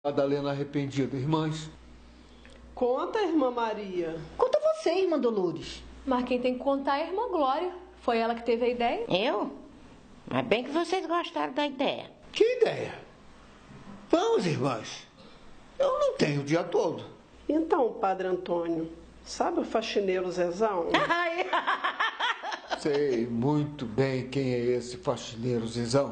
Madalena arrependida, irmãs. Conta, irmã Maria. Conta você, irmã Dolores. Mas quem tem que contar é a irmã Glória. Foi ela que teve a ideia. Eu? Mas bem que vocês gostaram da ideia. Que ideia? Vamos, irmãs. Eu não tenho o dia todo. Então, Padre Antônio, sabe o faxineiro Zezão? Sei muito bem quem é esse faxineiro Zezão.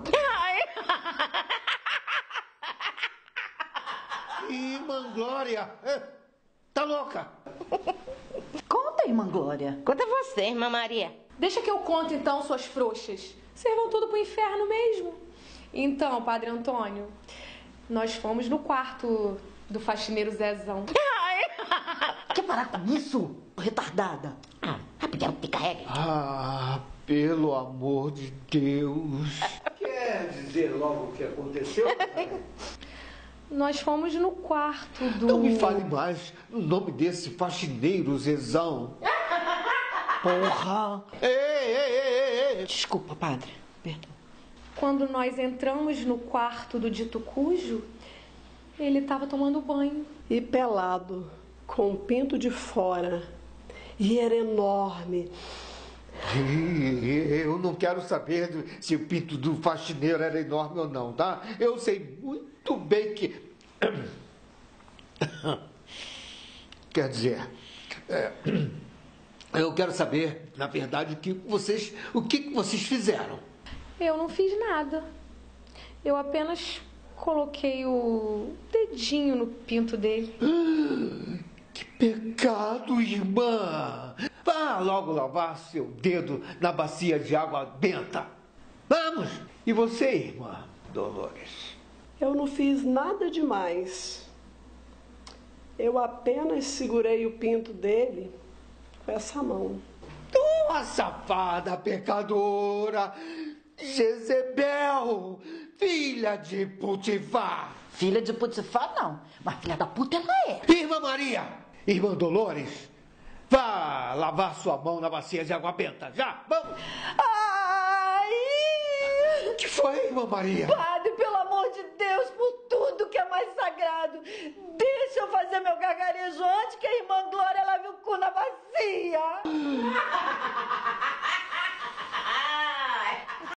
Irmã Glória, tá louca? Conta, irmã Glória. Conta você, irmã Maria. Deixa que eu conto então, suas frouxas. Vocês vão tudo pro inferno mesmo. Então, Padre Antônio, nós fomos no quarto do faxineiro Zezão. Quer parar com isso, retardada? Rapidão, te carrega. Ah, pelo amor de Deus. Quer dizer logo o que aconteceu? Nós fomos no quarto do... Não me fale mais no nome desse faxineiro Zezão. Porra! Ei! Desculpa, padre. Perdão. Quando nós entramos no quarto do dito cujo, ele estava tomando banho. E pelado, com o pinto de fora. E era enorme. Eu não quero saber se o pinto do faxineiro era enorme ou não, tá? Eu sei muito bem que... Quer dizer... Eu quero saber, na verdade, o que vocês fizeram. Eu não fiz nada. Eu apenas coloquei o dedinho no pinto dele. Que pecado, irmã! Vá logo lavar seu dedo na bacia de água benta. Vamos! E você, irmã Dolores? Eu não fiz nada demais. Eu apenas segurei o pinto dele com essa mão. Tua safada pecadora! Jezebel! Filha de Potifar! Filha de Potifar, não. Mas filha da puta ela é. Irmã Maria! Irmã Dolores! Vá lavar sua mão na bacia de água benta. Já! Vamos! Ai! O que foi, irmã Maria? Padre, pelo amor de Deus, por tudo que é mais sagrado, deixa eu fazer meu gargarejo antes que a irmã Glória lave o cu na bacia.